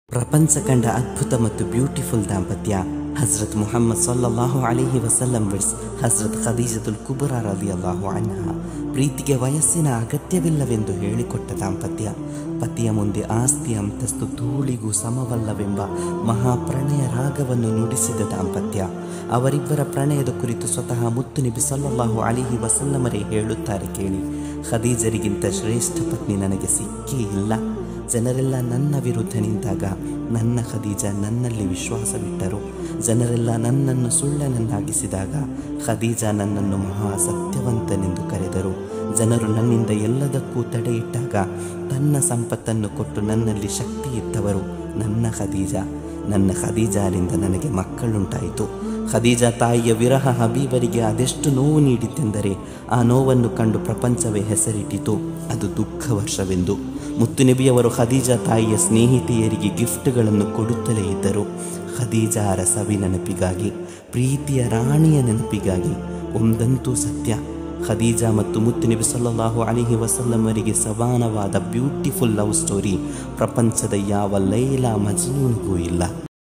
ಪ್ರಪಂಚ ಕಂಡ ಅದ್ಭುತ ಮತ್ತು ಬ್ಯೂಟಿಫುಲ್ ದಾಂಪತ್ಯ ಹಜರತ್ ಮುಹಮ್ಮದ್ ಸಲ್ಲಲ್ಲಾಹು ಅಲೈಹಿ ವಸಲ್ಲಂ ವಿರ್ಸ್ ಹಜರತ್ ಖದೀಜತುಲ್ ಕುಬ್ರಾ ರಲಿಯಲ್ಲಾಹು ಅನ್ಹಾ. ಪ್ರೀತಿಗೆ ವಯಸ್ಸಿನ ಅಗತ್ಯವಿಲ್ಲವೆಂದು ಹೇಳಿಕೊಟ್ಟ ದಾಂಪತ್ಯ. ಪತಿಯ ಮುಂದೆ ಆಸ್ತಿ ಅಂತಸ್ತು ಧೂಳಿಗೂ ಸಮವಲ್ಲವೆಂಬ ಮಹಾಪ್ರಣಯ ರಾಗವನ್ನು ನುಡಿಸಿದ ದಾಂಪತ್ಯ. ಅವರಿಬ್ಬರ ಪ್ರಣಯದ ಕುರಿತು ಸ್ವತಃ ಮುತ್ತು ನಬಿ ಸಲ್ಲಲ್ಲಾಹು ಅಲೈಹಿ ವಸಲ್ಲಮರೇ ಹೇಳುತ್ತಾರೆ ಕೇಳಿ. ಖದೀಜರಿಗಿಂತ ಶ್ರೇಷ್ಠ ಪತ್ನಿ ನನಗೆ ಸಿಕ್ಕೇ ಇಲ್ಲ. ಜನರೆಲ್ಲ ನನ್ನ ವಿರುದ್ಧ ನಿಂತಾಗ ನನ್ನ ಖದೀಜ ನನ್ನಲ್ಲಿ ವಿಶ್ವಾಸವಿಟ್ಟರು. ಜನರೆಲ್ಲ ನನ್ನನ್ನು ಸುಳ್ಳನನ್ನಾಗಿಸಿದಾಗ ಖದೀಜ ನನ್ನನ್ನು ಮಹಾ ಸತ್ಯವಂತನೆಂದು ಕರೆದರು. ಜನರು ನನ್ನಿಂದ ಎಲ್ಲದಕ್ಕೂ ತಡೆಯಿಟ್ಟಾಗ ತನ್ನ ಸಂಪತ್ತನ್ನು ಕೊಟ್ಟು ನನ್ನಲ್ಲಿ ಶಕ್ತಿ ಇತ್ತವರು ನನ್ನ ಖದೀಜಾರಿಂದ ನನಗೆ ಮಕ್ಕಳುಂಟಾಯಿತು. ಖದೀಜಾ ತಾಯಿಯ ವಿರಹ ಹಬೀಬರಿಗೆ ಅದೆಷ್ಟು ನೋವು ನೀಡಿತೆಂದರೆ ಆ ನೋವನ್ನು ಕಂಡು ಪ್ರಪಂಚವೇ ಹೆಸರಿಟ್ಟಿತು ಅದು ದುಃಖ ವರ್ಷವೆಂದು. ಮುತ್ತುನಬಿಯವರು ಖದೀಜಾ ತಾಯಿಯ ಸ್ನೇಹಿತೆಯರಿಗೆ ಗಿಫ್ಟ್ಗಳನ್ನು ಕೊಡುತ್ತಲೇ ಇದ್ದರು. ಖದೀಜಾರ ಸವಿ ನೆನಪಿಗಾಗಿ, ಪ್ರೀತಿಯ ರಾಣಿಯ ನೆನಪಿಗಾಗಿ. ಒಂದಂತೂ ಸತ್ಯ, ಖದೀಜಾ ಮತ್ತು ಮುತ್ತುನಬಿ ಸಲ್ಲಲ್ಲಾಹು ಅಲೈಹಿ ವಸಲ್ಲಮರಿಗೆ ಸಮಾನವಾದ ಬ್ಯೂಟಿಫುಲ್ ಲವ್ ಸ್ಟೋರಿ ಪ್ರಪಂಚದ ಯಾವ ಲೈಲಾ ಮಜ್ನೂನ್ಗೂ ಇಲ್ಲ.